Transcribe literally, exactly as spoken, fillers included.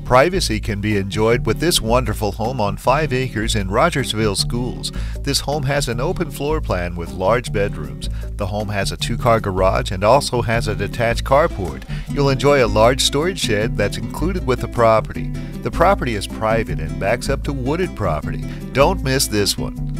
Privacy can be enjoyed with this wonderful home on five acres in Rogersville Schools. This home has an open floor plan with large bedrooms. The home has a two-car garage and also has a detached carport. You'll enjoy a large storage shed that's included with the property. The property is private and backs up to wooded property. Don't miss this one.